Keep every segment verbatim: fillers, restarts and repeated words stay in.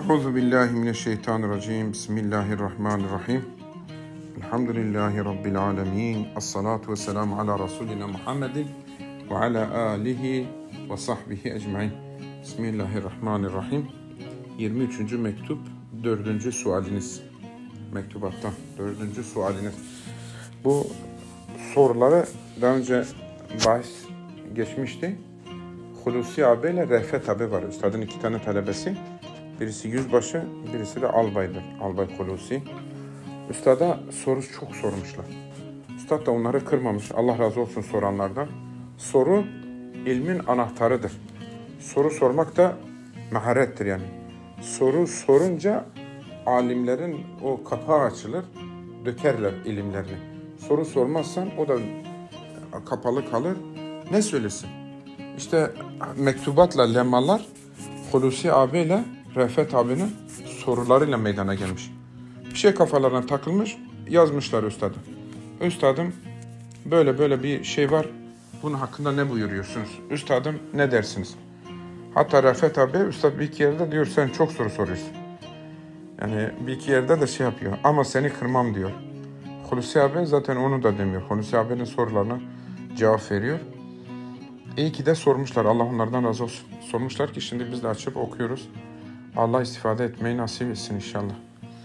Euzu billahi mineşşeytanirracim. Bismillahirrahmanirrahim. Elhamdülillahi rabbil alamin. Essalatu vesselamu ala rasulina Muhammedin ve ala alihi ve sahbihi ecmaîn. Bismillahirrahmanirrahim. yirmi üçüncü mektup, dördüncü sualiniz. Mektubattan dördüncü sualiniz. Bu soruları daha önce bahis geçmişti. Hulusi abi ile Refet abi var. Üstadın iki tane talebesi. Birisi yüzbaşı, birisi de albaydır. Albay Hulusi. Üstada soru çok sormuşlar. Üstad da onları kırmamış. Allah razı olsun soranlardan. Soru ilmin anahtarıdır. Soru sormak da maharettir yani. Soru sorunca alimlerin o kapağı açılır, dökerler ilimlerini. Soru sormazsan o da kapalı kalır. Ne söylesin? İşte mektubatla lemmalar Hulusi abiyle Refet abinin sorularıyla meydana gelmiş. Bir şey kafalarına takılmış, yazmışlar üstadı. Üstadım böyle böyle bir şey var, bunun hakkında ne buyuruyorsunuz? Üstadım ne dersiniz? Hatta Refet abi üstad bir iki yerde diyor sen çok soru soruyorsun. Yani bir iki yerde de şey yapıyor ama seni kırmam diyor. Hulusi abi zaten onu da demiyor. Hulusi abinin sorularına cevap veriyor. İyi ki de sormuşlar. Allah onlardan razı olsun. Sormuşlar ki şimdi biz de açıp okuyoruz. Allah istifade etmeyi nasip etsin inşallah.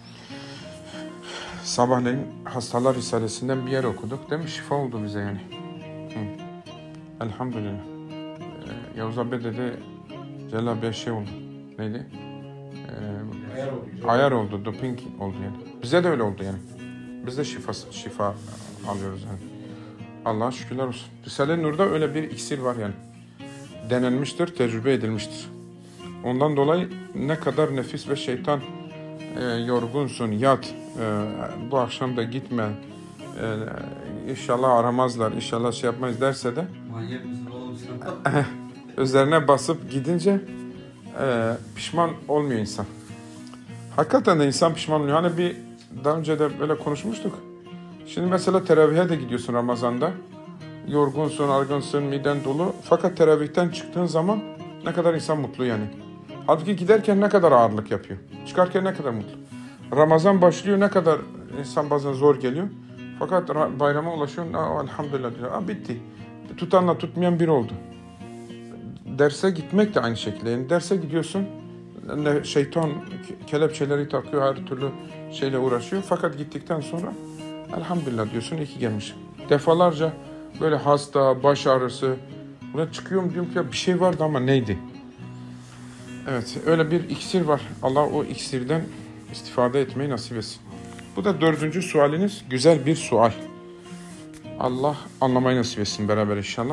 Sabahleyin Hastalar Risalesinden bir yer okuduk. Değil mi? Şifa oldu bize yani. Hı. Elhamdülillah. Ee, Yavuz abi dedi Celal abiye şey oldu. Neydi? Ee, ayar oldu. Ayar oldu. Doping oldu yani. Bize de öyle oldu yani. Biz de şifa, şifa alıyoruz yani. Allah'a şükürler olsun. Risale-i Nur'da öyle bir iksir var yani. Denenmiştir, tecrübe edilmiştir. Ondan dolayı ne kadar nefis ve şeytan e, yorgunsun, yat, e, bu akşam da gitme, e, inşallah aramazlar, inşallah şey yapmayız derse de manyak mısın oğlum sen? üzerine basıp gidince e, pişman olmuyor insan. Hakikaten de insan pişman oluyor. Hani bir daha önce de böyle konuşmuştuk. Şimdi mesela teravihe de gidiyorsun Ramazan'da. Yorgunsun, argınsın, miden dolu. Fakat teravihten çıktığın zaman ne kadar insan mutlu yani. Halbuki giderken ne kadar ağırlık yapıyor. Çıkarken ne kadar mutlu. Ramazan başlıyor ne kadar insan bazen zor geliyor. Fakat bayrama ulaşıyor. Elhamdülillah diyor. Aa, bitti. Tutanla tutmayan bir oldu. Derse gitmek de aynı şekilde. Yani derse gidiyorsun. Şeytan kelepçeleri takıyor. Her türlü şeyle uğraşıyor. Fakat gittikten sonra elhamdülillah diyorsun. İyi ki gelmişim. Defalarca böyle hasta, baş ağrısı. Buna çıkıyorum diyorum ki bir şey vardı ama neydi? Evet, öyle bir iksir var. Allah o iksirden istifade etmeyi nasip etsin. Bu da dördüncü sualiniz. Güzel bir sual. Allah anlamayı nasip etsin beraber inşallah.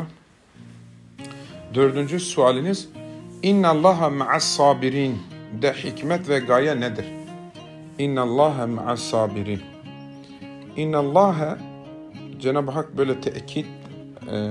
Dördüncü sualiniz. İnnallaha ma'as sabirin. De hikmet ve gaye nedir? İnnallaha ma'as sabirin. İnnallaha Cenab-ı Hak böyle tekit e,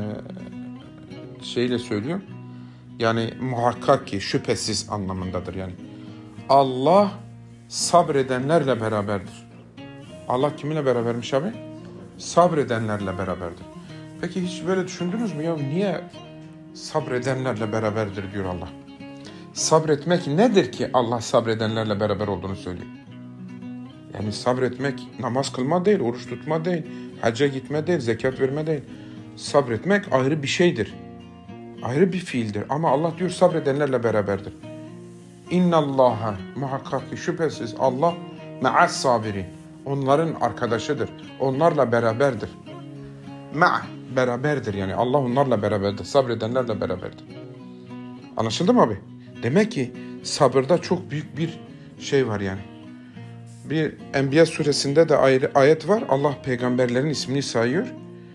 şeyle söylüyor. Yani muhakkak ki şüphesiz anlamındadır yani. Allah sabredenlerle beraberdir. Allah kiminle berabermiş abi? Sabredenlerle beraberdir. Peki hiç böyle düşündünüz mü ya? Niye sabredenlerle beraberdir diyor Allah? Sabretmek nedir ki Allah sabredenlerle beraber olduğunu söylüyor? Yani sabretmek namaz kılma değil, oruç tutma değil, hacca gitme değil, zekat verme değil. Sabretmek ayrı bir şeydir. Ayrı bir fiildir. Ama Allah diyor sabredenlerle beraberdir. İnnallaha muhakkak ki şüphesiz Allah ma'as sabirin. Onların arkadaşıdır. Onlarla beraberdir. Ma' beraberdir yani. Allah onlarla beraberdir. Sabredenlerle beraberdir. Anlaşıldı mı abi? Demek ki sabırda çok büyük bir şey var yani. Bir Enbiya suresinde de ayrı ayet var. Allah peygamberlerin ismini sayıyor.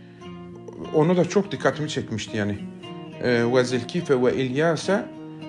Onu da çok dikkatimi çekmişti yani. Ve Zilkife ve İlyas'a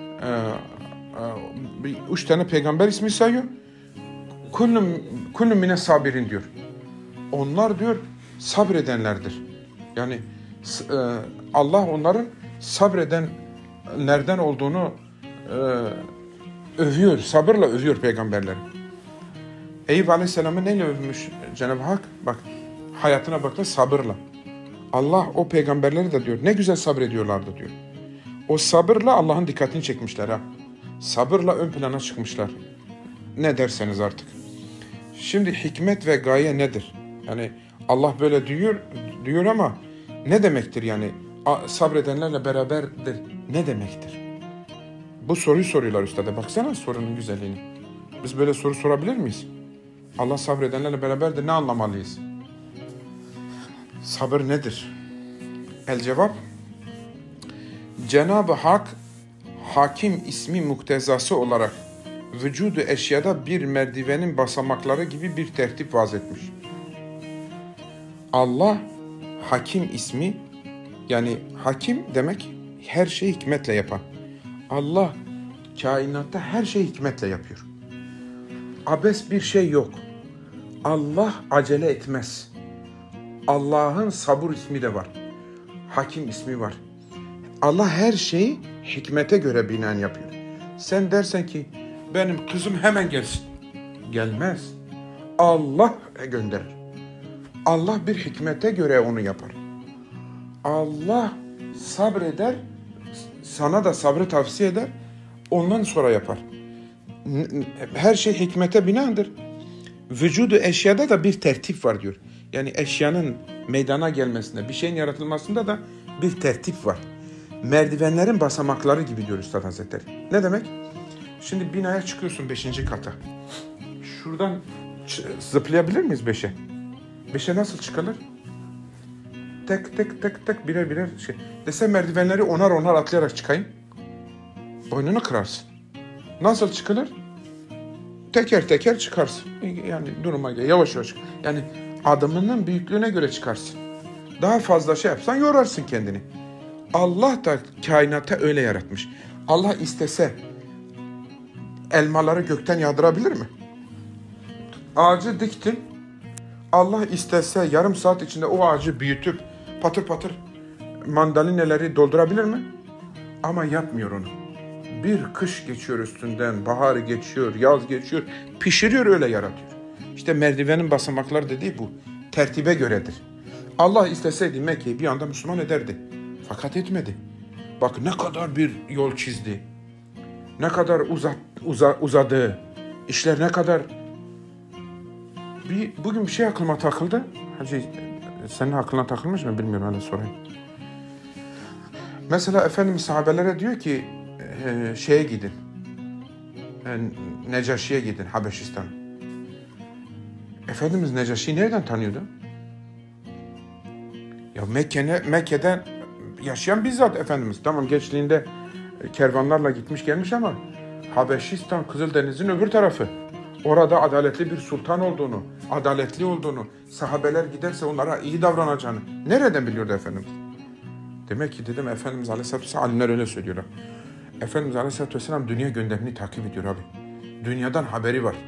üç tane peygamber ismi sayıyor. Kullun mine sabirin diyor. Onlar diyor sabredenlerdir. Yani Allah onların sabredenlerden olduğunu övüyor. Sabırla övüyor peygamberleri. Eyüp Aleyhisselam'ı neyle övmüş Cenab-ı Hak? Bak hayatına bakın sabırla. Allah o peygamberleri de diyor ne güzel sabrediyorlardı diyor. O sabırla Allah'ın dikkatini çekmişler ha. Sabırla ön plana çıkmışlar. ne derseniz artık. Şimdi hikmet ve gaye nedir? Yani Allah böyle diyor, diyor ama ne demektir yani? Sabredenlerle beraberdir. Ne demektir? Bu soruyu soruyorlar üstada. Baksana sorunun güzelliğini. Biz böyle soru sorabilir miyiz? Allah sabredenlerle beraberdir. Ne anlamalıyız? Sabır nedir? El cevap, Cenab-ı Hak Hakim ismi muktezası olarak vücudu eşyada bir merdivenin basamakları gibi bir tertip vaz etmiş. Allah Hakim ismi, yani hakim demek her şeyi hikmetle yapan. Allah kainatta her şeyi hikmetle yapıyor. Abes bir şey yok. Allah acele etmez. Allah'ın sabır ismi de var. Hakim ismi var. Allah her şeyi hikmete göre binaen yapıyor. Sen dersen ki benim kızım hemen gelsin. Gelmez. Allah gönderir. Allah bir hikmete göre onu yapar. Allah sabreder, sana da sabrı tavsiye eder, ondan sonra yapar. Her şey hikmete binaendir. Vücudu eşyada da bir tertip var diyor. Yani eşyanın meydana gelmesinde, bir şeyin yaratılmasında da bir tertip var. Merdivenlerin basamakları gibi diyor Üstad Hazretleri. Ne demek? Şimdi binaya çıkıyorsun beşinci kata. Şuradan zıplayabilir miyiz beşe? Beşe nasıl çıkılır? Tek tek tek tek birer birer şey. Desem merdivenleri onar onar atlayarak çıkayım. Boynunu kırarsın. Nasıl çıkılır? Teker teker çıkarsın. Yani duruma göre yavaş yavaş. Yani adımının büyüklüğüne göre çıkarsın. Daha fazla şey yapsan yorarsın kendini. Allah da kainata öyle yaratmış. Allah istese elmaları gökten yağdırabilir mi? Ağacı diktin. Allah istese yarım saat içinde o ağacı büyütüp patır patır mandalineleri doldurabilir mi? Ama yapmıyor onu. Bir kış geçiyor üstünden, bahar geçiyor, yaz geçiyor, pişiriyor, öyle yaratıyor. İşte merdivenin basamakları dediği bu. Tertibe göredir. Allah isteseydi Mekke'yi bir anda Müslüman ederdi. Fakat etmedi. Bak ne kadar bir yol çizdi. Ne kadar uzat, uza, uzadı. İşler ne kadar... Bir, bugün bir şey aklıma takıldı. Hacı, senin aklına takılmış mı bilmiyorum, öyle sorayım. Mesela Efendimiz sahabelere diyor ki e, şeye gidin. E, Necaşi'ye gidin, Habeşistan. Efendimiz Necaşi'yi nereden tanıyordu? Ya Mekke'ne, Mekke'den yaşayan bizzat Efendimiz. Tamam, gençliğinde kervanlarla gitmiş gelmiş ama Habeşistan, Kızıldeniz'in öbür tarafı. Orada adaletli bir sultan olduğunu, adaletli olduğunu, sahabeler giderse onlara iyi davranacağını nereden biliyordu Efendimiz? Demek ki dedim Efendimiz Aleyhisselatü Vesselam, alimler öyle söylüyorlar. Efendimiz Aleyhisselatü Vesselam dünya gündemini takip ediyor abi. Dünyadan haberi var.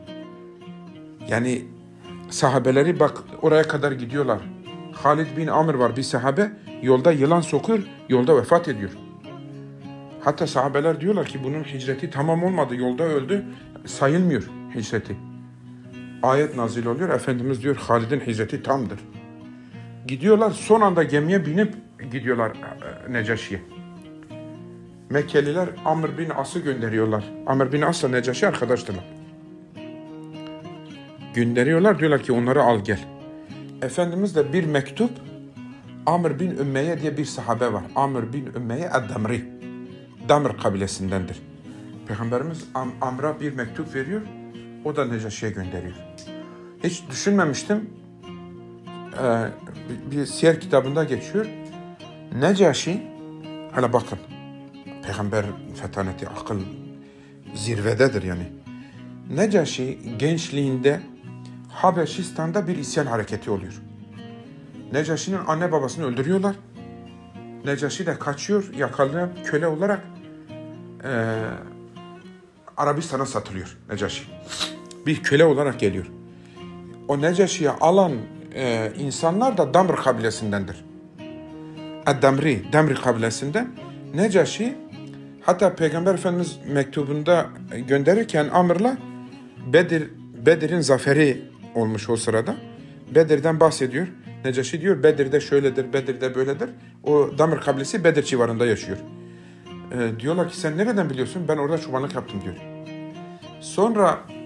Yani sahabeleri bak oraya kadar gidiyorlar. Halid bin Amr var, bir sahabe, yolda yılan sokuyor, yolda vefat ediyor. Hatta sahabeler diyorlar ki bunun hicreti tamam olmadı, yolda öldü, sayılmıyor hicreti. Ayet nazil oluyor, Efendimiz diyor Halid'in hicreti tamdır. Gidiyorlar, son anda gemiye binip gidiyorlar Necaşi'ye. Mekkeliler Amr bin As'ı gönderiyorlar. Amr bin As'la Necaşi arkadaştılar. Gönderiyorlar, diyorlar ki onları al gel. Efendimiz de bir mektup, Amr bin Ümmeye diye bir sahabe var. Amr bin Ümmeye Ad-Damri. Damr kabilesindendir. Peygamberimiz Am Amr'a bir mektup veriyor, o da Necaşi'ye gönderiyor. Hiç düşünmemiştim. Ee, bir, bir siyer kitabında geçiyor. Necaşi, hala bakın, Peygamber fetaneti, akıl zirvededir yani. Necaşi gençliğinde Habeşistan'da bir isyan hareketi oluyor. Necaşi'nin anne babasını öldürüyorlar. Necaşi de kaçıyor, yakalayan köle olarak e, Arabistan'a satılıyor Necaşi. Bir köle olarak geliyor. O Necaşi'ye alan e, insanlar da Damr kabilesindendir. Ad-Damri, Damri kabilesinden. Necaşi, hatta Peygamber Efendimiz mektubunda gönderirken Amr'la Bedir, Bedir'in zaferi olmuş o sırada. Bedir'den bahsediyor. Necaşi diyor Bedir'de şöyledir, Bedir'de böyledir. O Damr kabilesi Bedir civarında yaşıyor. E, diyorlar ki sen nereden biliyorsun? Ben orada çobanlık yaptım diyor. Sonra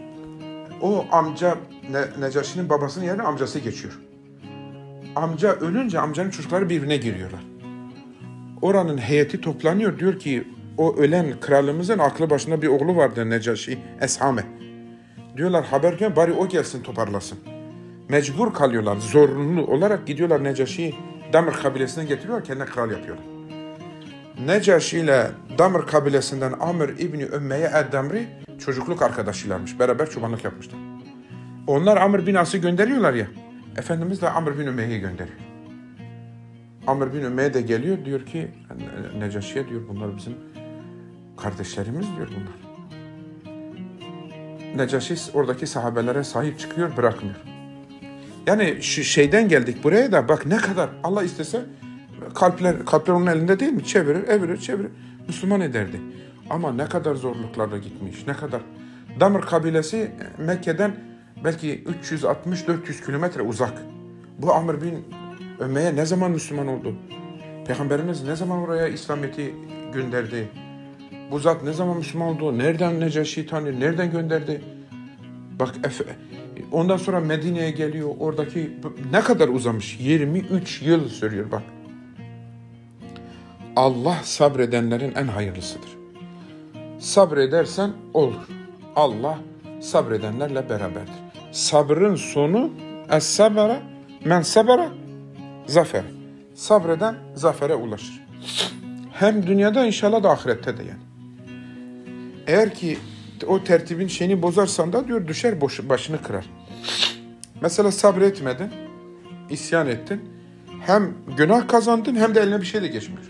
o amca ne, Necaşi'nin babasının yerine amcası geçiyor. Amca ölünce amcanın çocukları birbirine giriyorlar. Oranın heyeti toplanıyor. Diyor ki o ölen kralımızın aklı başında bir oğlu vardı Necaşi, Eshame. Diyorlar haber gel bari o gelsin toparlasın. Mecbur kalıyorlar. Zorunlu olarak gidiyorlar Necaşi'yi Damr kabilesine getiriyorlar. Kendine kral yapıyorlar. Necaşi ile Damr kabilesinden Amr İbni Ümmeye Ed-Damri çocukluk arkadaşıylarmış. Beraber çobanlık yapmışlar. Onlar Amr bin As'ı gönderiyorlar ya. Efendimiz de Amr bin Ümeyye'yi gönderiyor. Amr bin Ümeyye de geliyor diyor ki Necaşi'ye diyor bunlar bizim kardeşlerimiz diyor bunlar. Necaşi oradaki sahabelere sahip çıkıyor bırakmıyor. Yani şu şeyden geldik buraya da bak ne kadar Allah istese kalpler kalpler onun elinde değil mi? Çevirir, evirir, çevirir. Müslüman ederdi. Ama ne kadar zorluklarla gitmiş, ne kadar. Damr kabilesi Mekke'den belki üç yüz altmış dört yüz kilometre uzak. Bu Amr bin Ümeyye ne zaman Müslüman oldu? Peygamberimiz ne zaman oraya İslamiyet'i gönderdi? Bu zat ne zaman Müslüman oldu? Nereden Necaşi'yi tanıyor? Nereden gönderdi? Bak ondan sonra Medine'ye geliyor. Oradaki ne kadar uzamış? yirmi üç yıl sürüyor bak. Allah sabredenlerin en hayırlısıdır. Sabredersen olur. Allah sabredenlerle beraberdir. Sabrın sonu es-sabara men sabara zafer. Sabreden zafere ulaşır. Hem dünyada inşallah da ahirette de yani. Eğer ki o tertibin şeyini bozarsan da diyor düşer başını kırar. Mesela sabretmedin, isyan ettin. Hem günah kazandın hem de eline bir şey de geçmiyor.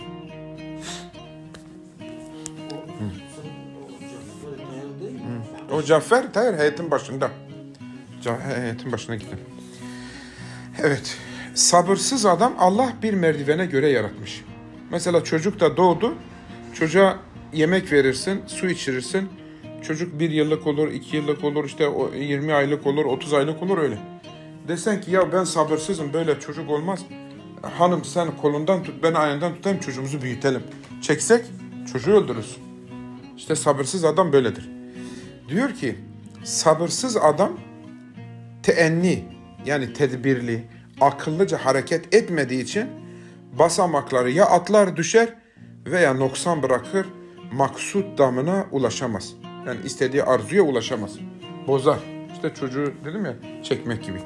O Cafer hayır heyetin başında. Heyetin başına gidin. Evet. Sabırsız adam Allah bir merdivene göre yaratmış. Mesela çocuk da doğdu. Çocuğa yemek verirsin, su içirirsin. Çocuk bir yıllık olur, iki yıllık olur, işte yirmi aylık olur, otuz aylık olur öyle. Desen ki ya ben sabırsızım böyle çocuk olmaz. Hanım sen kolundan tut, ben ayağından tutayım çocuğumuzu büyütelim. Çeksek çocuğu öldürürsün. İşte sabırsız adam böyledir. Diyor ki sabırsız adam teenni yani tedbirli, akıllıca hareket etmediği için basamakları ya atlar düşer veya noksan bırakır, maksut damına ulaşamaz. Yani istediği arzuya ulaşamaz. Bozar. İşte çocuğu dedim ya çekmek gibi.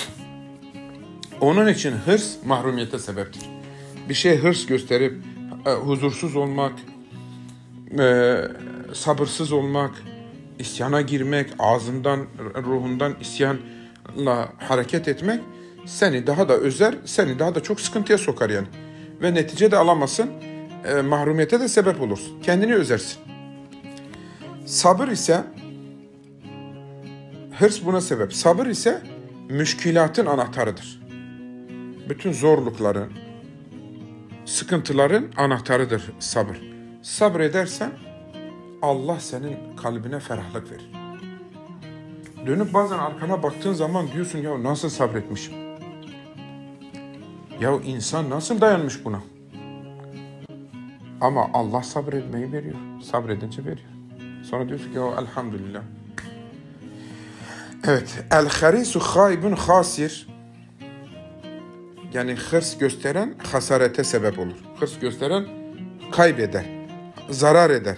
Onun için hırs mahrumiyete sebeptir. Bir şey hırs gösterip e, huzursuz olmak, e, sabırsız olmak, isyana girmek, ağzından, ruhundan isyanla hareket etmek seni daha da özer, seni daha da çok sıkıntıya sokar yani. Ve netice de alamazsın, e, mahrumiyete de sebep olursun. Kendini özersin. Sabır ise, hırs buna sebep. Sabır ise müşkilatın anahtarıdır. Bütün zorlukların, sıkıntıların anahtarıdır sabır. Sabredersen Allah senin kalbine ferahlık verir. Dönüp bazen arkana baktığın zaman diyorsun ya nasıl sabretmişim? Ya insan nasıl dayanmış buna? Ama Allah sabretmeyi veriyor. Sabredince veriyor. Sonra diyorsun ki ya elhamdülillah. Evet. El-harisu haybun hasir. Yani hırs gösteren hasarete sebep olur. Hırs gösteren kaybeder. Zarar eder.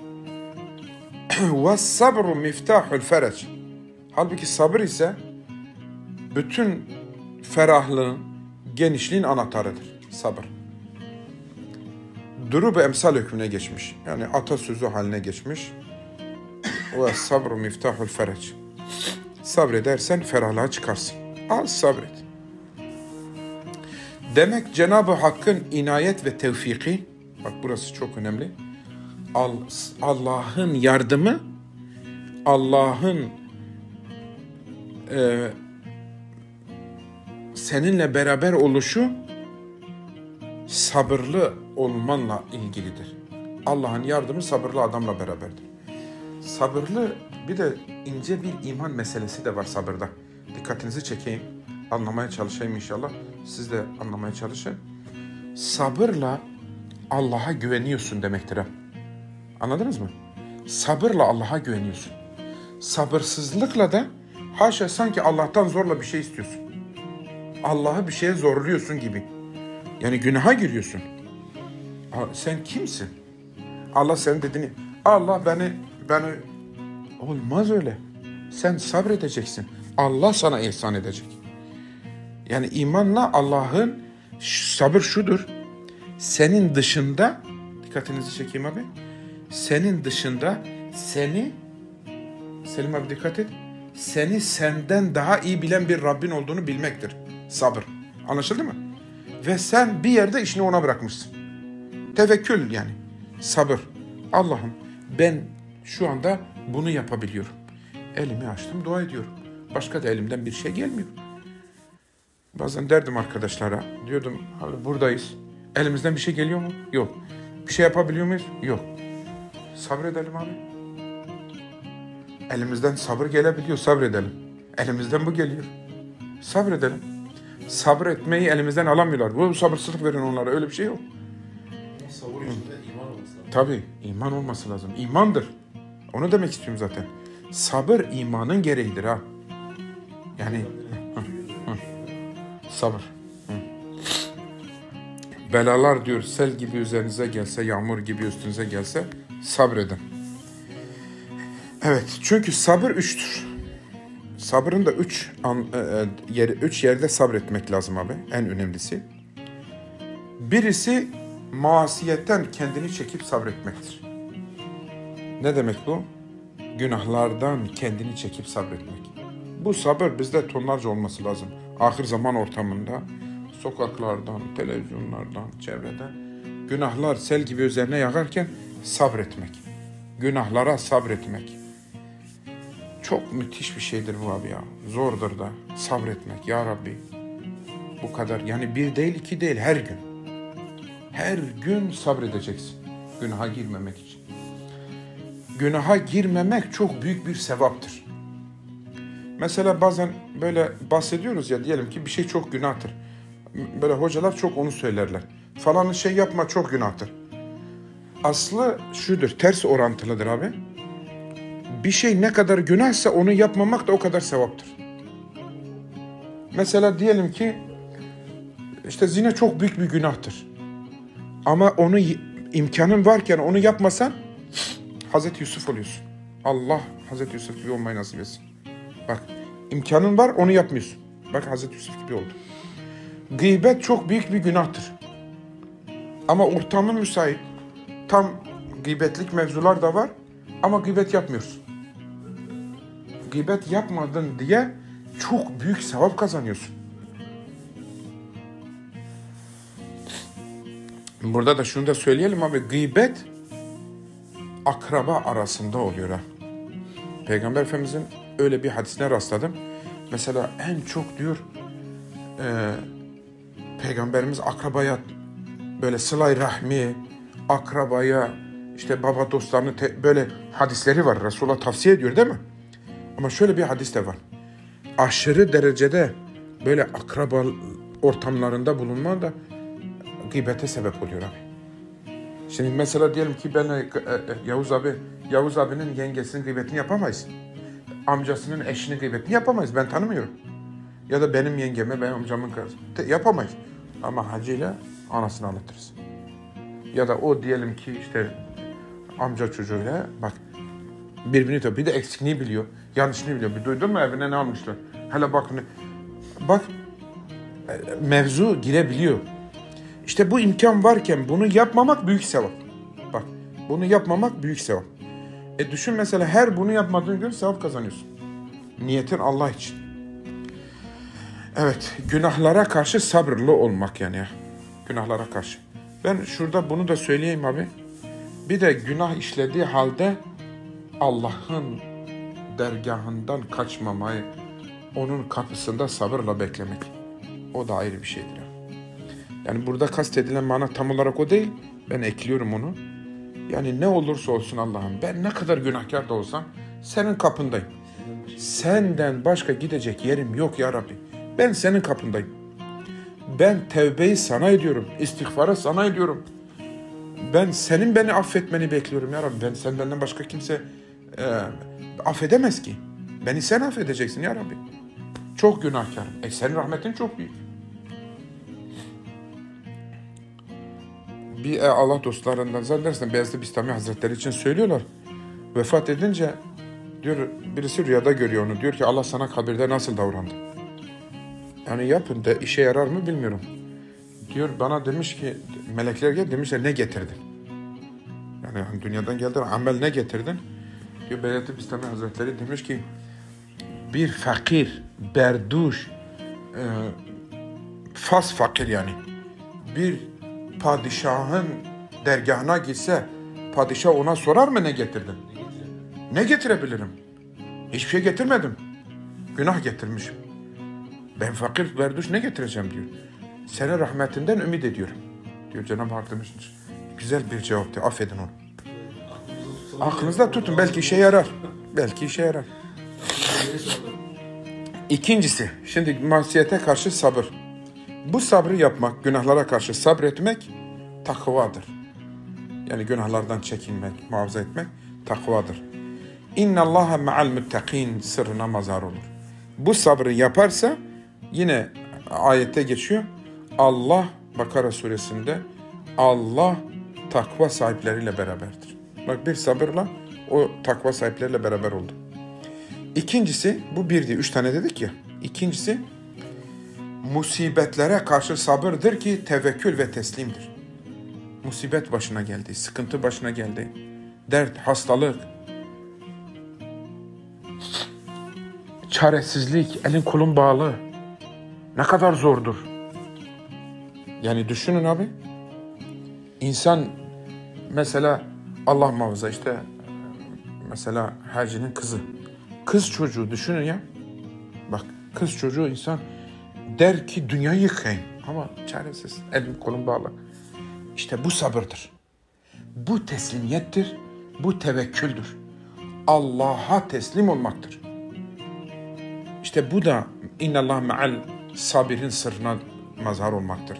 Ve sabru miftahul ferec. Halbuki sabır ise bütün ferahlığın, genişliğin anahtarıdır. Sabır. Durub-u emsal hükmüne geçmiş. Yani atasözü haline geçmiş. Ve sabru miftahul ferec. Sabredersen ferahlığa çıkarsın. Az sabret. Demek Cenab-ı Hakk'ın inayet ve tevfiki, bak burası çok önemli. Allah'ın yardımı, Allah'ın e, seninle beraber oluşu sabırlı olmanla ilgilidir. Allah'ın yardımı sabırlı adamla beraberdir. Sabırlı bir de ince bir iman meselesi de var sabırda. Dikkatinizi çekeyim, anlamaya çalışayım inşallah. Siz de anlamaya çalışın. Sabırla Allah'a güveniyorsun demektir ha. Anladınız mı? Sabırla Allah'a güveniyorsun. Sabırsızlıkla da Haşa sanki Allah'tan zorla bir şey istiyorsun. Allah'ı bir şeye zorluyorsun gibi. Yani günaha giriyorsun. Sen kimsin? Allah senin dediğini, Allah beni, beni, olmaz öyle. Sen sabredeceksin. Allah sana ihsan edecek. Yani imanla Allah'ın, sabır şudur. Senin dışında, dikkatinizi çekeyim abi. Senin dışında seni, Selim abi dikkat et. Seni senden daha iyi bilen bir Rabbin olduğunu bilmektir. Sabır. Anlaşıldı mı? Ve sen bir yerde işini ona bırakmışsın. Tevekkül yani. Sabır. Allah'ım ben şu anda bunu yapabiliyorum. Elimi açtım, dua ediyorum. Başka da elimden bir şey gelmiyor. Bazen derdim arkadaşlara, diyordum abi buradayız. Elimizden bir şey geliyor mu? Yok. Bir şey yapabiliyor muyuz? Yok. Sabredelim abi. Elimizden sabır gelebiliyor, sabredelim. Elimizden bu geliyor. Sabredelim. Sabretmeyi elimizden alamıyorlar. Bu sabırsızlık verin onlara, öyle bir şey yok. Sabır içinde iman olması lazım. Tabii, iman olması lazım. İmandır. Onu demek istiyorum zaten. Sabır imanın gereğidir ha. Yani hı, hı. Sabır. Hı. Belalar diyor sel gibi üzerinize gelse, yağmur gibi üstünüze gelse sabredin. Evet, çünkü sabır üçtür. Sabrın da üç, an, e, yeri, üç yerde sabretmek lazım abi. En önemlisi. Birisi masiyetten kendini çekip sabretmektir. Ne demek bu? Günahlardan kendini çekip sabretmek. Bu sabır bizde tonlarca olması lazım. Ahir zaman ortamında, sokaklardan, televizyonlardan, çevreden günahlar sel gibi üzerine yağarken sabretmek. Günahlara sabretmek. Çok müthiş bir şeydir bu abi ya. Zordur da sabretmek ya Rabbi. Bu kadar yani bir değil iki değil her gün. Her gün sabredeceksin günaha girmemek için. Günaha girmemek çok büyük bir sevaptır. Mesela bazen böyle bahsediyoruz ya diyelim ki bir şey çok günahtır. Böyle hocalar çok onu söylerler. Falan şey yapma çok günahtır. Aslı şudur, ters orantılıdır abi. Bir şey ne kadar günahsa onu yapmamak da o kadar sevaptır. Mesela diyelim ki işte zina çok büyük bir günahtır. Ama onu imkanın varken onu yapmasan Hazreti Yusuf oluyorsun. Allah Hazreti Yusuf gibi olmayı nasip etsin. Bak imkanın var onu yapmıyorsun. Bak Hazreti Yusuf gibi oldu. Gıybet çok büyük bir günahtır. Ama ortamı müsait. Tam gıybetlik mevzular da var. Ama gıybet yapmıyorsun. Gıybet yapmadın diye çok büyük sevap kazanıyorsun. Burada da şunu da söyleyelim abi. Gıybet akraba arasında oluyor ha. Peygamber Efendimizin öyle bir hadisine rastladım. Mesela en çok diyor e, Peygamberimiz akrabaya böyle sıla-i rahmi, akrabaya işte baba dostlarını te, böyle hadisleri var. Resulullah tavsiye ediyor değil mi? Ama şöyle bir hadis de var. Aşırı derecede böyle akraba ortamlarında bulunman da gıybete sebep oluyor abi. Şimdi mesela diyelim ki ben e, e, Yavuz abi, Yavuz abinin yengesinin gıybetini yapamayız. Amcasının eşinin gıybetini yapamayız. Ben tanımıyorum. Ya da benim yengeme, benim amcamın kızı. Yapamayız. Ama hacıyla anasını anlatırız. Ya da o diyelim ki işte amca çocuğuyla bak birbirini tabii bir de eksikliği biliyor. Yanlışını biliyor. Bir duydun mu evine ne almışlar? Hele bak bak mevzu girebiliyor. İşte bu imkan varken bunu yapmamak büyük sevap. Bak bunu yapmamak büyük sevap. E düşün mesela her bunu yapmadığın gün sevap kazanıyorsun. Niyetin Allah için. Evet, günahlara karşı sabırlı olmak yani ya. Günahlara karşı. Ben şurada bunu da söyleyeyim abi. Bir de günah işlediği halde Allah'ın dergahından kaçmamayı, onun kapısında sabırla beklemek. O da ayrı bir şeydir. Yani burada kastedilen mana tam olarak o değil. Ben ekliyorum onu. Yani ne olursa olsun Allah'ım ben ne kadar günahkar da olsam senin kapındayım. Senden başka gidecek yerim yok ya Rabbi. Ben senin kapındayım. Ben tevbeyi sana ediyorum. İstiğfarı sana ediyorum. Ben senin beni affetmeni bekliyorum ya Rabbi. Ben sen benden başka kimse e, affedemez ki. Beni sen affedeceksin ya Rabbi. Çok günahkarım. E senin rahmetin çok büyük. Bir e, Allah dostlarından zannedersen Beyazıt Bistami Hazretleri için söylüyorlar. Vefat edince diyor birisi rüyada görüyor onu. Diyor ki Allah sana kabirde nasıl davrandı? Yani yapın da işe yarar mı bilmiyorum. Diyor bana demiş ki melekler gel demişler ne getirdin? Yani dünyadan geldin amel ne getirdin? Diyor Beyazıt Bistami Hazretleri demiş ki bir fakir, berduş, e, fas fakir yani bir padişahın dergahına gitse padişah ona sorar mı ne getirdin? Ne getirebilirim? Hiçbir şey getirmedim. Günah getirmişim. Ben fakir, berduş ne getireceğim diyor. Senin rahmetinden ümit ediyorum. Diyor Cenab-ı Hak demiştir. Güzel bir cevaptı. Affedin onu. Aklınızda tutun. Belki işe yarar. Belki işe yarar. İkincisi, şimdi masiyete karşı sabır. Bu sabrı yapmak, günahlara karşı sabretmek takvadır. Yani günahlardan çekinmek, muhafaza etmek takvadır. İnna Allaha ma'al muttaqin sırrına mazhar olur. Bu sabrı yaparsa yine ayette geçiyor. Allah Bakara suresinde Allah takva sahipleriyle beraberdir. Bak bir sabırla o takva sahipleriyle beraber oldu. İkincisi bu bir değil, üç tane dedik ya. İkincisi musibetlere karşı sabırdır ki tevekkül ve teslimdir. Musibet başına geldi, sıkıntı başına geldi. Dert, hastalık, çaresizlik, elin kolun bağlı. Ne kadar zordur. Yani düşünün abi. İnsan mesela Allah muhafaza işte mesela hacinin kızı. Kız çocuğu düşünün ya. Bak kız çocuğu insan der ki dünyayı yıkayım ama çaresiz. Elim kolum bağlı. İşte bu sabırdır. Bu teslimiyettir. Bu tevekküldür. Allah'a teslim olmaktır. İşte bu da innallah me'al sabirin sırrına mazhar olmaktır.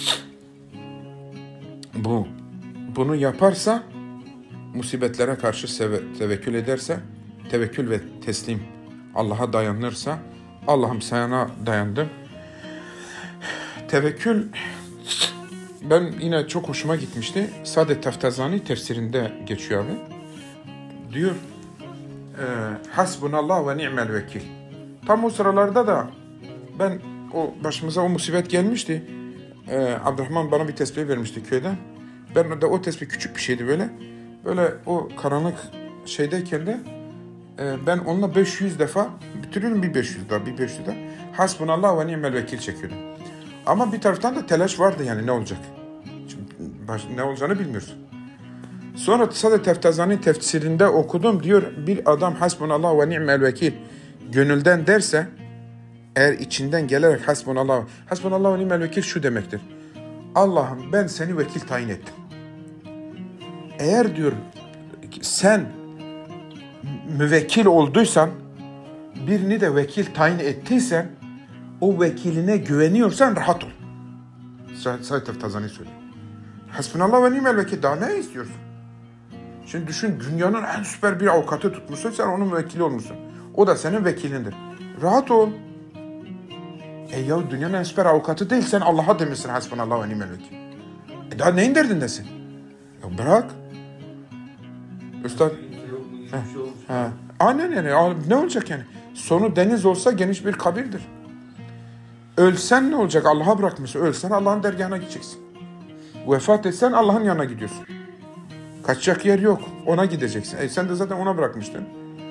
Bu bunu yaparsa musibetlere karşı seve, tevekkül ederse tevekkül ve teslim Allah'a dayanırsa Allah'ım sana dayandım. Tevekkül ben yine çok hoşuma gitmişti. Saadet Taftazani tefsirinde geçiyor abi. Diyor e, hasbunallah ve ni'mel vekil. Tam o sıralarda da ben o başımıza o musibet gelmişti. Ee, Abdurrahman bana bir tespih vermişti köyden. Ben de o tespih küçük bir şeydi böyle. Böyle o karanlık şeydeyken de e, ben onunla beş yüz defa bitiriyorum bir beş yüz daha bir beş yüz daha. Hasbunallah ve ni'mel vekil çekiyordum. Ama bir taraftan da telaş vardı yani ne olacak? Şimdi baş, ne olacağını bilmiyorsun. Sonra Saadet Taftazani tefsirinde okudum diyor bir adam hasbunallah ve ni'mel vekil gönülden derse eğer içinden gelerek hasbunallah hasbunallah ve ni'mel vekil şu demektir. Allah'ım ben seni vekil tayin ettim. Eğer diyor sen müvekkil olduysan birini de vekil tayin ettiysen o vekiline güveniyorsan rahat ol. Saadet Taftazani söylüyor. Hasbunallah ve ni'mel vekil daha ne istiyorsun? Şimdi düşün dünyanın en süper bir avukatı tutmuşsun sen onun vekili olmuşsun. O da senin vekilindir. Rahat ol. E ya dünyanın en süper avukatı değil sen Allah'a demişsin hasbunallah ve ni'mel vekil. E daha neyin derdindesin? Ya bırak. Üstad. Ha, ha. Aynen yani ne olacak yani? Sonu deniz olsa geniş bir kabirdir. Ölsen ne olacak? Allah'a bırakmışsın. Ölsen Allah'ın dergahına gideceksin. Vefat etsen Allah'ın yanına gidiyorsun. Kaçacak yer yok. Ona gideceksin. E sen de zaten ona bırakmıştın.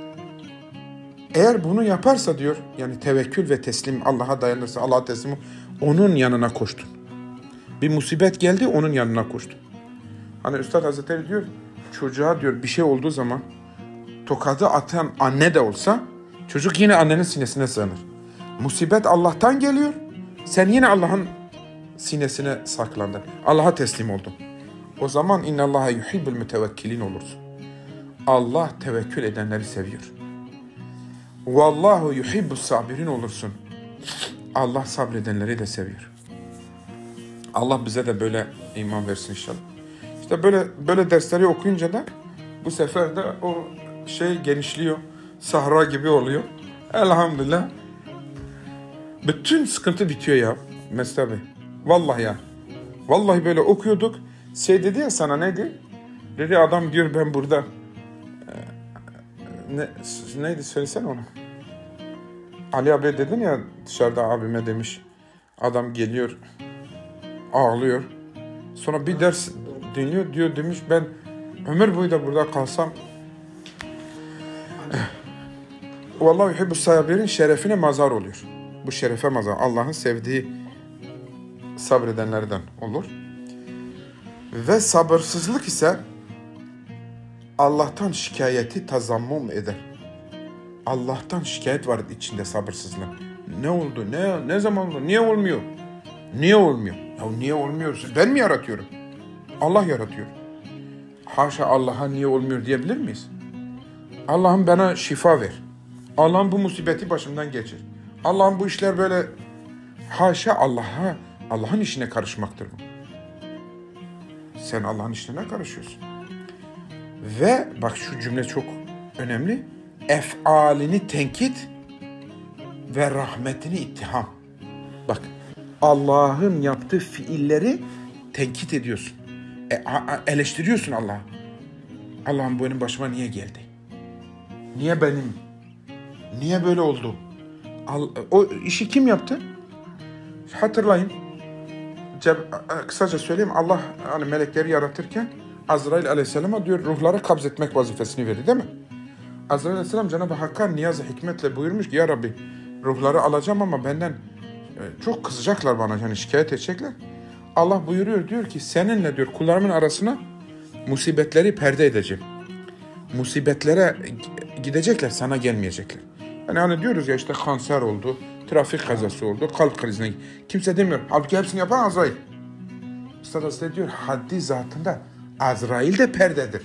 Eğer bunu yaparsa diyor, yani tevekkül ve teslim Allah'a dayanırsa, Allah'a teslim onun yanına koştun. Bir musibet geldi, onun yanına koştun. Hani Üstad Hazretleri diyor, çocuğa diyor bir şey olduğu zaman tokadı atan anne de olsa çocuk yine annenin sinesine sığınır. Musibet Allah'tan geliyor, sen yine Allah'ın sinesine saklandın. Allah'a teslim oldun. O zaman innallaha yuhibbul mütevekkilin olursun. Allah tevekkül edenleri seviyor. Vallahu yuhibbus sabirin olursun. Allah sabredenleri de seviyor. Allah bize de böyle iman versin inşallah. İşte böyle böyle dersleri okuyunca da bu sefer de o şey genişliyor. Sahra gibi oluyor. Elhamdülillah. Bütün sıkıntı bitiyor ya Mesut Bey. Vallahi ya. Vallahi böyle okuyorduk. Şey dedi ya sana neydi? Dedi adam diyor ben burada. Ne, neydi söylesene onu. Ali abi dedin ya dışarıda abime demiş. Adam geliyor. Ağlıyor. Sonra bir ders dinliyor diyor demiş ben ömür boyu da burada kalsam vallahi yuhibbu sabirin şerefine mazar oluyor. Bu şerefe mazar. Allah'ın sevdiği sabredenlerden olur. Ve sabırsızlık ise Allah'tan şikayeti tazammum eder. Allah'tan şikayet var içinde sabırsızlık. Ne oldu? Ne ne zaman oldu? Niye olmuyor? Niye olmuyor? Ya niye olmuyor? Ben mi yaratıyorum? Allah yaratıyor. Haşa Allah'a niye olmuyor diyebilir miyiz? Allah'ım bana şifa ver. Allah'ım bu musibeti başımdan geçir. Allah'ım bu işler böyle haşa Allah'a, Allah'ın işine karışmaktır bu. Sen Allah'ın işine karışıyorsun. Ve bak şu cümle çok önemli. Ef'alini tenkit ve rahmetini ittiham. Bak Allah'ın yaptığı fiilleri tenkit ediyorsun. E, eleştiriyorsun Allah'ı. Allah'ım bu benim başıma niye geldi? Niye benim? Niye böyle oldu? O işi kim yaptı? Hatırlayın. Kısaca söyleyeyim. Allah hani melekleri yaratırken Azrail aleyhisselama diyor ruhları kabzetmek vazifesini verdi değil mi? Azrail aleyhisselam Cenab-ı Hakk'a niyaz-ı hikmetle buyurmuş ki ya Rabbi ruhları alacağım ama benden çok kızacaklar bana yani şikayet edecekler. Allah buyuruyor diyor ki seninle diyor kullarımın arasına musibetleri perde edeceğim. Musibetlere gidecekler sana gelmeyecekler. Yani hani diyoruz ya işte kanser oldu, trafik kazası oldu, kalp krizine. Kimse demiyor. Halbuki hepsini yapan Azrail. Üstad Hazretleri diyor haddi zatında Azrail de perdedir.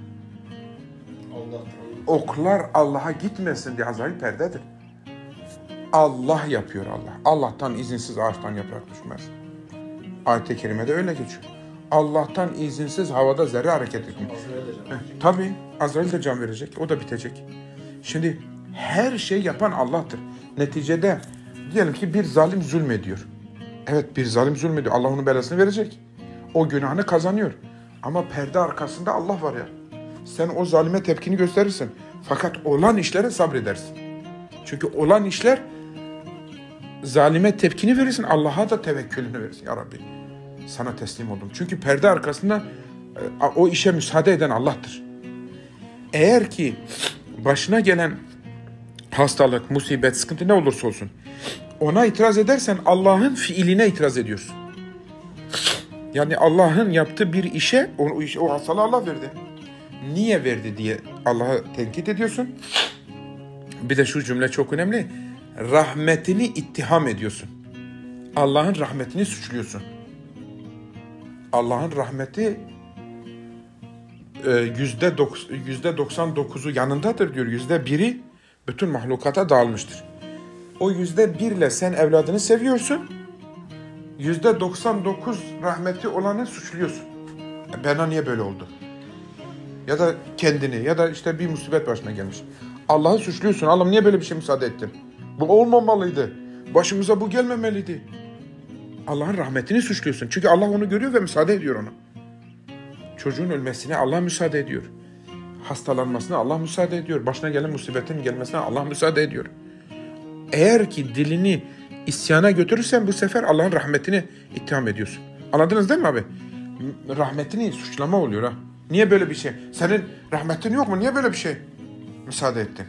Oklar Allah'a gitmesin diye Azrail perdedir. Allah yapıyor Allah. Allah'tan izinsiz ağaçtan yaprak düşmez. Ayet-i kerimede öyle geçiyor. Allah'tan izinsiz havada zerre hareket etmiyor. Tabii Azrail de can verecek. O da bitecek. Şimdi her şey yapan Allah'tır. Neticede diyelim ki bir zalim zulmediyor. Evet bir zalim zulmediyor. Allah onun belasını verecek. O günahını kazanıyor. Ama perde arkasında Allah var ya. Sen o zalime tepkini gösterirsin. Fakat olan işlere sabredersin. Çünkü olan işler zalime tepkini verirsin. Allah'a da tevekkülünü verirsin. Ya Rabbi sana teslim oldum. Çünkü perde arkasında o işe müsaade eden Allah'tır. Eğer ki başına gelen hastalık, musibet, sıkıntı ne olursa olsun ona itiraz edersen Allah'ın fiiline itiraz ediyorsun. Yani Allah'ın yaptığı bir işe o, o, iş, o hastalığı Allah verdi. Niye verdi diye Allah'ı tenkit ediyorsun. Bir de şu cümle çok önemli. Rahmetini ittiham ediyorsun. Allah'ın rahmetini suçluyorsun. Allah'ın rahmeti yüzde doksan dokuzu yanındadır diyor. Yüzde biri bütün mahlukata dağılmıştır. O yüzde birle sen evladını seviyorsun. Yüzde doksan dokuz rahmeti olanı suçluyorsun. Bana niye böyle oldu? Ya da kendini ya da işte bir musibet başına gelmiş. Allah'ı suçluyorsun. Allah'ım niye böyle bir şey müsaade ettin? Bu olmamalıydı. Başımıza bu gelmemeliydi. Allah'ın rahmetini suçluyorsun. Çünkü Allah onu görüyor ve müsaade ediyor ona. Çocuğun ölmesine Allah müsaade ediyor. Hastalanmasına Allah müsaade ediyor. Başına gelen musibetin gelmesine Allah müsaade ediyor. Eğer ki dilini isyana götürürsen bu sefer Allah'ın rahmetini itham ediyorsun. Anladınız değil mi abi? Rahmetini suçlama oluyor ha. Niye böyle bir şey? Senin rahmetin yok mu? Niye böyle bir şey müsaade ettin?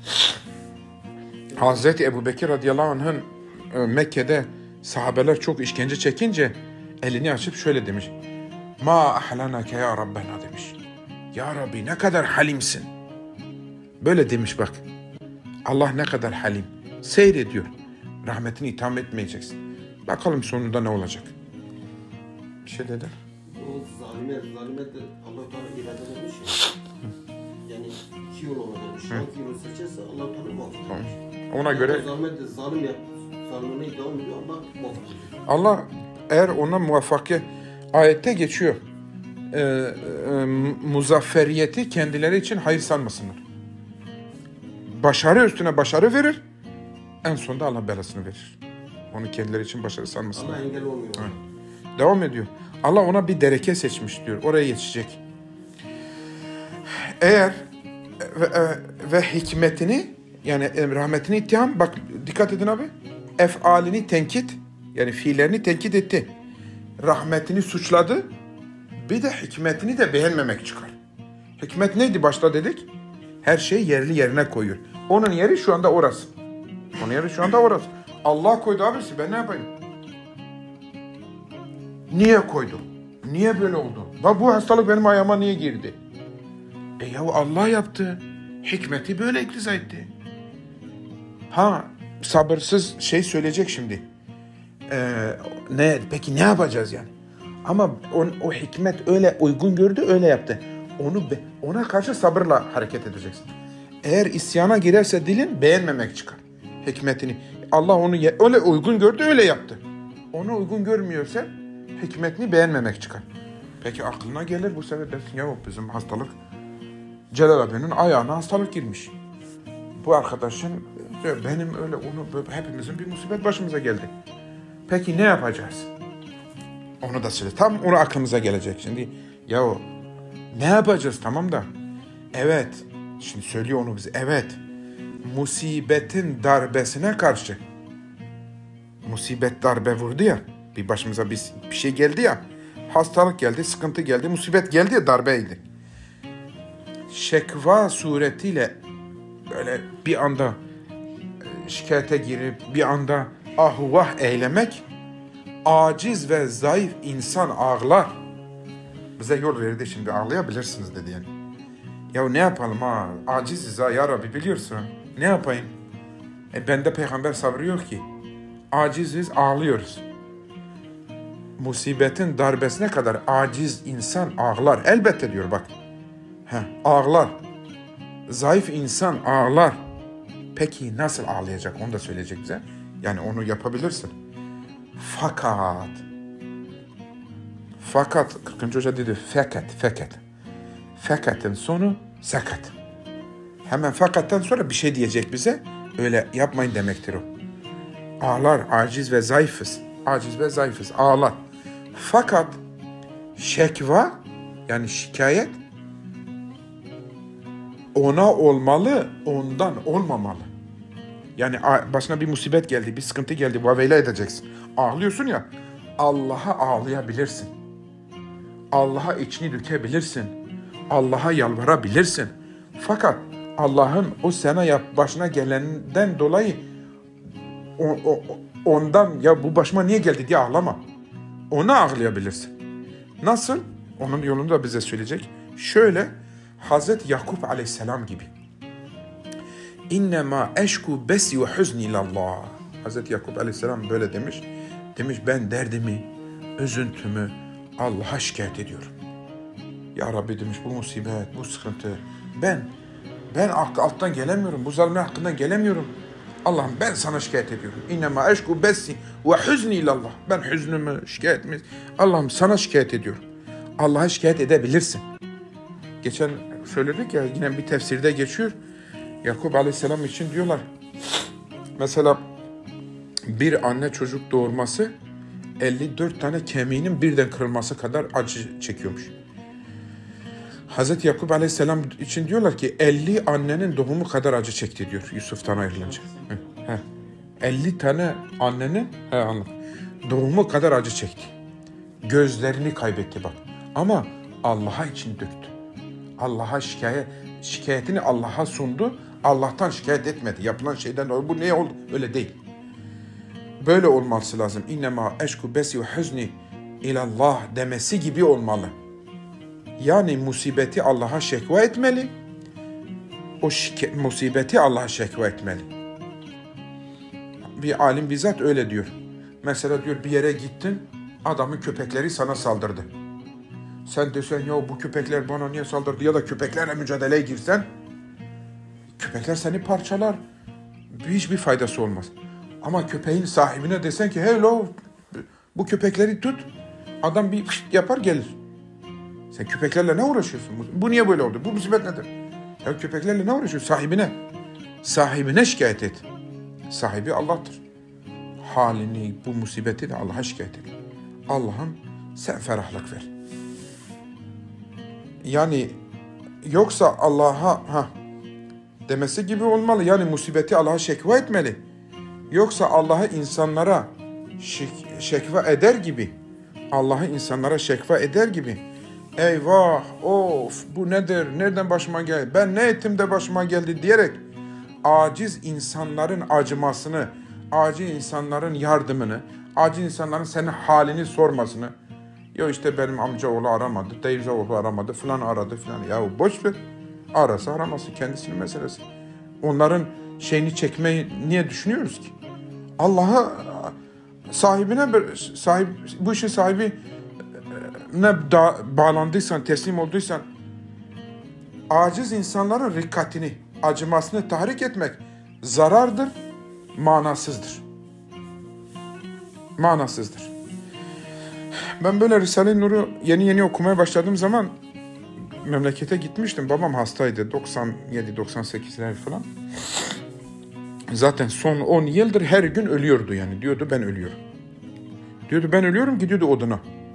Hazreti Ebubekir radıyallahu anh'ın Mekke'de sahabeler çok işkence çekince elini açıp şöyle demiş. Ma ahlanake ya Rabbena demiş. Ya Rabbi ne kadar halimsin. Böyle demiş bak. Allah ne kadar halim. Seyrediyor. Rahmetini itham etmeyeceksin. Bakalım sonunda ne olacak. Bir şey dedi. O zalime, zalime de Allah-u Teala irade vermiş ya. Yani iki yol ona demiş. Hangi yolu seçerse Allah-u Teala muvaffak Tamam. etmiş. Ona göre O zalime de zalim yap, zalimine devam ediyor. Allah muvaffak ediyor. Allah eğer ona muvaffakiyet ayette geçiyor. E, e, muzafferiyeti kendileri için hayır sanmasınlar. başarı üstüne başarı verir. En sonunda Allah belasını verir. Onu kendileri için başarı sanmasın. Allah engel olmuyor. Evet. Devam ediyor. Allah ona bir dereke seçmiş diyor. Oraya yetişecek. Eğer ve, ve hikmetini yani rahmetini ittiham, bak dikkat edin abi. Efalini tenkit, yani fiillerini tenkit etti. Rahmetini suçladı. Bir de hikmetini de beğenmemek çıkar. Hikmet neydi başta dedik? Her şeyi yerli yerine koyuyor. Onun yeri şu anda orası. Onun yeri şu anda orası. Allah koydu abisi, ben ne yapayım? Niye koydu? Niye böyle oldu? Bak bu hastalık benim ayağıma niye girdi? E ya Allah yaptı. Hikmeti böyle iktiza etti. Ha, sabırsız şey söyleyecek şimdi. Ee, ne? Peki ne yapacağız yani? Ama on, o hikmet öyle uygun gördü, öyle yaptı. Onu ona karşı sabırla hareket edeceksin. Eğer isyana girerse dilin, beğenmemek çıkar. Hikmetini. Allah onu öyle uygun gördü, öyle yaptı. Onu uygun görmüyorsa hikmetini beğenmemek çıkar. Peki aklına gelir bu sefer dersin ya bizim hastalık Celal abinin ayağına hastalık girmiş. Bu arkadaşın benim öyle onu hepimizin bir musibet başımıza geldi. Peki ne yapacağız? Onu da söyle. Tam onu aklımıza gelecek şimdi. Ya ne yapacağız tamam da. Evet. Şimdi söylüyor onu bize. Evet. Musibetin darbesine karşı. Musibet darbe vurdu ya. Bir başımıza bir, bir şey geldi ya. Hastalık geldi, sıkıntı geldi, musibet geldi ya, darbeydi. Şekva suretiyle böyle bir anda şikayete girip bir anda ahvah eylemek, aciz ve zayıf insan ağlar. Bize yol verdi, şimdi ağlayabilirsiniz dedi yani. Ya ne yapalım ha, aciziz ha ya Rabbi, biliyorsun. Ne yapayım? E bende peygamber sabrı yok ki. Aciziz, ağlıyoruz. Musibetin darbesine kadar aciz insan ağlar. Elbette diyor bak. Heh, ağlar. Zayıf insan ağlar. Peki nasıl ağlayacak? Onu da söyleyecek bize. Yani onu yapabilirsin. Fakat fakat kırkıncı hoca dedi fakat fakat. Fakatın sonu sakat. Hemen fakattan sonra bir şey diyecek bize. Öyle yapmayın demektir o. Ağlar, aciz ve zayıfız. Aciz ve zayıfız. Ağlar. Fakat şekva yani şikayet ona olmalı, ondan olmamalı. Yani başına bir musibet geldi, bir sıkıntı geldi, vaveyla edeceksin. Ağlıyorsun ya, Allah'a ağlayabilirsin. Allah'a içini dökebilirsin. Allah'a yalvarabilirsin. Fakat Allah'ın o sana yap, başına gelenden dolayı o, o, ondan ya bu başıma niye geldi diye ağlama. Ona ağlayabilirsin. Nasıl? Onun yolunu da bize söyleyecek. Şöyle, Hazreti Yakup aleyhisselam gibi. İnnemâ eşku besi ve huzni ilallah. Hazreti Yakup aleyhisselam böyle demiş. Demiş ben derdimi, üzüntümü Allah'a şikayet ediyorum. Ya Rabbi demiş bu musibet, bu sıkıntı. Ben, ben alttan gelemiyorum. Bu zalimin hakkından gelemiyorum. Allah'ım ben sana şikayet ediyorum. İnnemâ eşku besi ve huzni ilallah. Ben hüznümü, şikayetimi Allah'ım sana şikayet ediyorum. Allah'a şikayet edebilirsin. Geçen söyledik ya, yine bir tefsirde geçiyor. Yakup aleyhisselam için diyorlar. Mesela bir anne çocuk doğurması elli dört tane kemiğinin birden kırılması kadar acı çekiyormuş. Hazreti Yakup aleyhisselam için diyorlar ki elli annenin doğumu kadar acı çekti diyor Yusuf'tan ayrılınca. Heh, heh. elli tane annenin he, anladım, doğumu kadar acı çekti. Gözlerini kaybetti bak. Ama Allah'a için döktü. Allah'a şikayet, şikayetini Allah'a sundu. Allah'tan şikayet etmedi. Yapılan şeyden bu ne oldu? Öyle değil. Böyle olması lazım. İnnemâ eşku besi ve huzni ilallah demesi gibi olmalı. Yani musibeti Allah'a şekva etmeli. O şike, musibeti Allah'a şekva etmeli. Bir alim bizzat öyle diyor. Mesela diyor bir yere gittin, adamın köpekleri sana saldırdı. Sen desen ya bu köpekler bana niye saldırdı ya da köpeklerle mücadeleye girsen, köpekler seni parçalar. Hiçbir faydası olmaz. Ama köpeğin sahibine desen ki hello bu köpekleri tut, adam bir yapar gelir. Sen köpeklerle ne uğraşıyorsun? Bu niye böyle oldu? Bu musibet nedir? Ya köpeklerle ne uğraşıyorsun? Sahibine. Sahibine şikayet et. Sahibi Allah'tır. Halini, bu musibeti de Allah'a şikayet et. Allah'ım sen ferahlık ver. Yani yoksa Allah'a ha demesi gibi olmalı. Yani musibeti Allah'a şekva etmeli. Yoksa Allah'ı insanlara şek- şekva eder gibi, Allah'ı insanlara şekva eder gibi, eyvah, of, bu nedir, nereden başıma geldi, ben ne ettim de başıma geldi diyerek aciz insanların acımasını, aciz insanların yardımını, aciz insanların senin halini sormasını, ya işte benim amcaoğlu aramadı, teyzeoğlu aramadı, falan aradı falan. Ya boş ver, arası araması kendisinin meselesi. Onların şeyini çekmeyi niye düşünüyoruz ki? Allah'a, sahibine, sahip, bu işin sahibi ne bağlandıysan, teslim olduysan, aciz insanların rikkatini, acımasını tahrik etmek zarardır, manasızdır. Manasızdır. Ben böyle Risale-i Nur'u yeni yeni okumaya başladığım zaman memlekete gitmiştim. Babam hastaydı. doksan yedi doksan sekizler falan. Zaten son on yıldır her gün ölüyordu yani. Diyordu ben ölüyorum. Diyordu ben ölüyorum, gidiyordu oduna.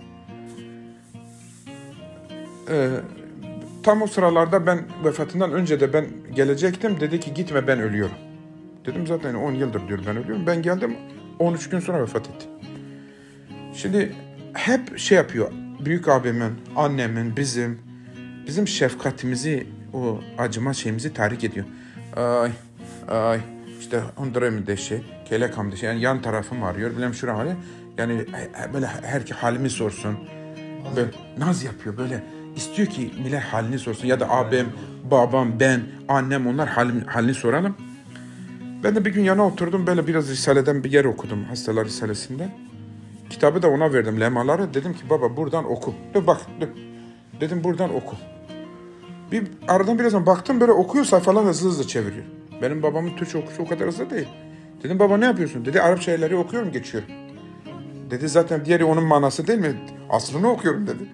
Ee, tam o sıralarda ben vefatından önce de ben gelecektim. Dedi ki gitme ben ölüyorum. Dedim zaten on yıldır diyor ben ölüyorum. Ben geldim on üç gün sonra vefat etti. Şimdi hep şey yapıyor. Büyük abimin, annemin, bizim bizim şefkatimizi, o acıma şeyimizi tahrik ediyor. Ay, ay, işte hundurem deşi, kelekam deşi, yani yan tarafım arıyor, bilmem şuram arıyor. Yani böyle herkes halimi sorsun. Böyle naz yapıyor böyle. İstiyor ki millet halini sorsun. Ya da abim, babam, ben, annem, onlar halini, halini soralım. Ben de bir gün yana oturdum, böyle biraz Risale'den bir yer okudum, Hastalar Risalesi'nden. Kitabı da ona verdim, lemaları. Dedim ki baba buradan oku. Dur bak, dur. Dedim buradan oku. Bir aradan birazdan baktım, böyle okuyor, sayfalar hızlı hızlı çeviriyor. Benim babamın Türkçe okuşu o kadar hızlı değil. Dedim baba ne yapıyorsun? Dedi Arap şeyleri okuyorum, geçiyorum. Dedi zaten diğeri onun manası değil mi? Aslını okuyorum dedi.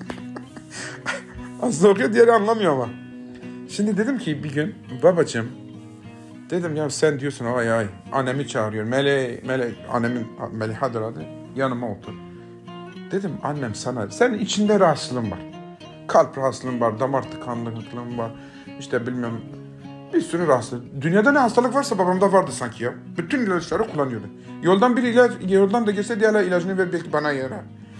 Aslını okuyor, diğeri anlamıyor ama. Şimdi dedim ki bir gün babacığım, dedim ya sen diyorsun ay ay, annemi çağırıyor. Mele, Mele, annemin Melihadır adı. Yanıma otur. Dedim annem sana, senin içinde rahatsızlığın var. Kalp rahatsızlığın var, damar tıkanıklığın var. İşte bilmem bir sürü rahatsızlık. Dünyada ne hastalık varsa babamda vardı sanki ya. Bütün ilaçları kullanıyordu. Yoldan bir ilaç, yoldan da geçse diğer ilacını ver belki bana yarar.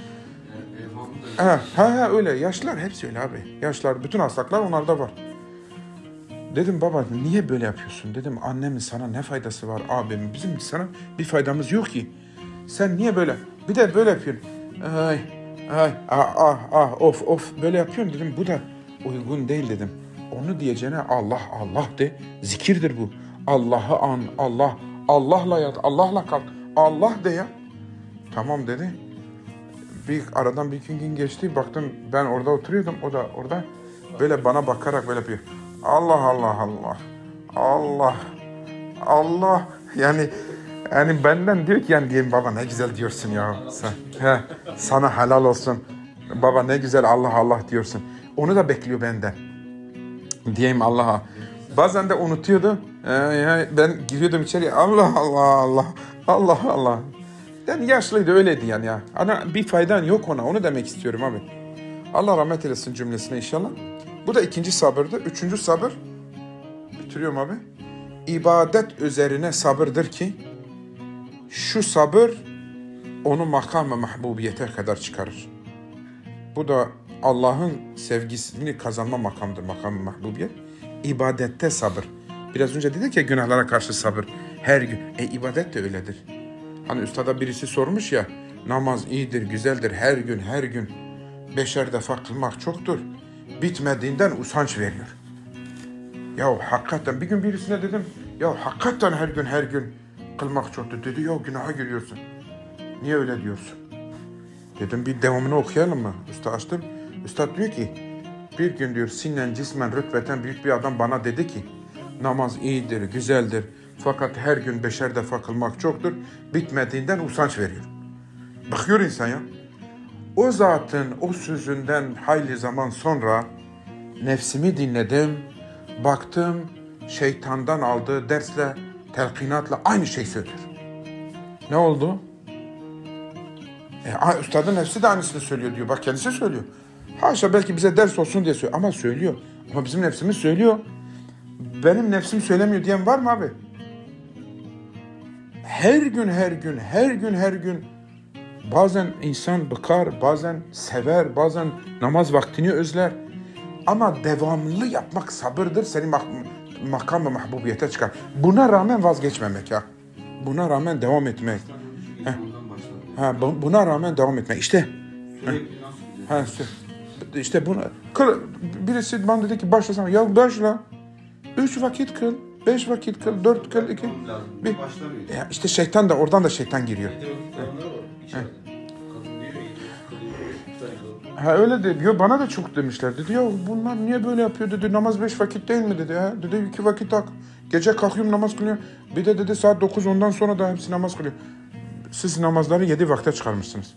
Ha, ha öyle. Yaşlılar hepsi öyle abi. Yaşlılar, bütün hastalıklar onlarda var. Dedim baba niye böyle yapıyorsun? Dedim annemin sana ne faydası var abimin? Bizim sana bir faydamız yok ki. Sen niye böyle? Bir de böyle yapıyorsun. Ay, ay, ah, ah, ah, of, of. Böyle yapıyorsun dedim. Bu da uygun değil dedim. Onu diyeceğine Allah, Allah de. Zikirdir bu. Allah'ı an, Allah. Allah'la yat, Allah'la kalk. Allah de ya. Tamam dedi. Bir aradan bir iki gün geçti. Baktım ben orada oturuyordum. O da orada. Böyle bana bakarak böyle yapıyor. Allah, Allah, Allah. Allah. Allah. Yani yani benden diyor ki yani diyeyim baba ne güzel diyorsun ya. Sen, he, sana helal olsun. Baba ne güzel Allah Allah diyorsun. Onu da bekliyor benden. Diyeyim Allah'a. Bazen de unutuyordu. Ee, ben giriyordum içeriye. Allah Allah Allah. Allah Allah. Yani yaşlıydı öyleydi yani ya. Ana bir faydan yok ona. Onu demek istiyorum abi. Allah rahmet eylesin cümlesine inşallah. Bu da ikinci sabırdı. Üçüncü sabır. Bitiriyorum abi. İbadet üzerine sabırdır ki şu sabır onu makam-ı mahbubiyete kadar çıkarır. Bu da Allah'ın sevgisini kazanma makamdır, makam-ı mahbubiyet. İbadette sabır. Biraz önce dedik ya günahlara karşı sabır. Her gün. E ibadet de öyledir. Hani üstada birisi sormuş ya, namaz iyidir, güzeldir, her gün, her gün. Beşer defa kılmak çoktur. Bitmediğinden usanç veriyor. Ya hakikaten bir gün birisine dedim, ya hakikaten her gün, her gün kılmak çoktur. Dedi ya günaha giriyorsun. Niye öyle diyorsun? Dedim bir devamını okuyalım mı? Usta açtım. Üstad diyor ki, bir gün diyor sinnen cismen rütbeten büyük bir adam bana dedi ki, namaz iyidir, güzeldir. Fakat her gün beşer defa kılmak çoktur. Bitmediğinden usanç veriyor. Bakıyor insan ya. O zatın o sözünden hayli zaman sonra nefsimi dinledim. Baktım şeytandan aldığı dersle, telkinatla aynı şey söylüyor. Ne oldu? E, üstadın nefsi de aynısını söylüyor diyor. Bak kendisi söylüyor. Haşa belki bize ders olsun diye söylüyor. Ama söylüyor. Ama bizim nefsimiz söylüyor. Benim nefsim söylemiyor diyen var mı abi? Her gün, her gün, her gün, her gün bazen insan bıkar, bazen sever, bazen namaz vaktini özler. Ama devamlı yapmak sabırdır, seni mak makam ve mahbubiyete çıkar. Buna rağmen vazgeçmemek ya. Buna rağmen devam etmek. Ha, buna rağmen devam etmek. İşte. Ha, işte. İşte bunu. Kıl, birisi bana dedi ki başlasana. Ya başla. Üç vakit kıl. Beş vakit kıl. Dört kıl. iki. Bir. Ya işte şeytan da oradan da şeytan giriyor. Ha öyle de diyor, bana da çok demişler dedi ya bunlar niye böyle yapıyor dedi, namaz beş vakit değil mi dedi ya, dedi iki vakit tak, gece kalkıyorum namaz kılıyorum, bir de dedi saat dokuz ondan sonra da hepsi namaz kılıyor, siz namazları yedi vakte çıkarmışsınız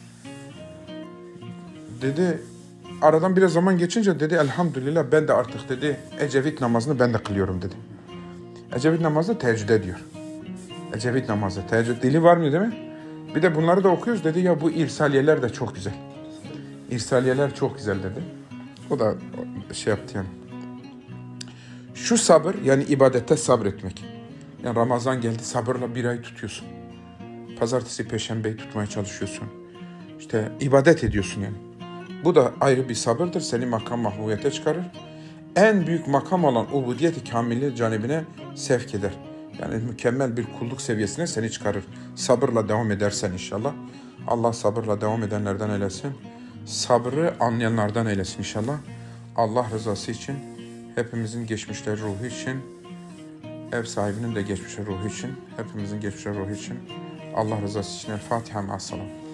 dedi. Aradan biraz zaman geçince dedi elhamdülillah ben de artık dedi Ecevit namazını ben de kılıyorum dedi. Ecevit namazı teheccüd ediyor. Ecevit namazı teheccüd dili var mı değil mi? Bir de bunları da okuyoruz dedi ya, bu irsaliyeler de çok güzel. İrsaliyeler çok güzel dedi. O da şey yaptı yani. Şu sabır yani ibadette sabretmek. Yani Ramazan geldi sabırla bir ay tutuyorsun. Pazartesi, Perşembeyi tutmaya çalışıyorsun. İşte ibadet ediyorsun yani. Bu da ayrı bir sabırdır. Seni makam mahbubiyete çıkarır. En büyük makam olan ubudiyet-i kamile canibine sevk eder. Yani mükemmel bir kulluk seviyesine seni çıkarır. Sabırla devam edersen inşallah. Allah sabırla devam edenlerden eylesin. Sabrı anlayanlardan eylesin inşallah. Allah rızası için, hepimizin geçmişleri ruhu için, ev sahibinin de geçmişleri ruhu için, hepimizin geçmişleri ruhu için, Allah rızası için. El Fatiha ma'as salam.